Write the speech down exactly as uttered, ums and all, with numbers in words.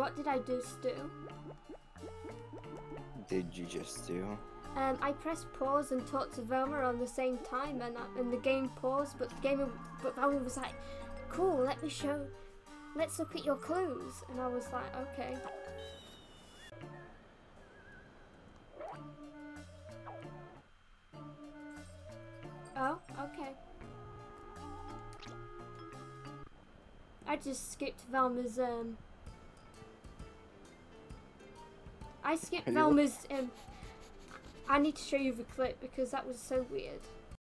what did I just do? Did you just do? Um, I pressed pause and talked to Velma on the same time, and, I, and the game paused, but the game, but Velma was like, cool, let me show, let's look at your clues. And I was like, okay. Oh, okay. I just skipped Velma's, um... I skipped Velma's, um... I need to show you the clip because that was so weird.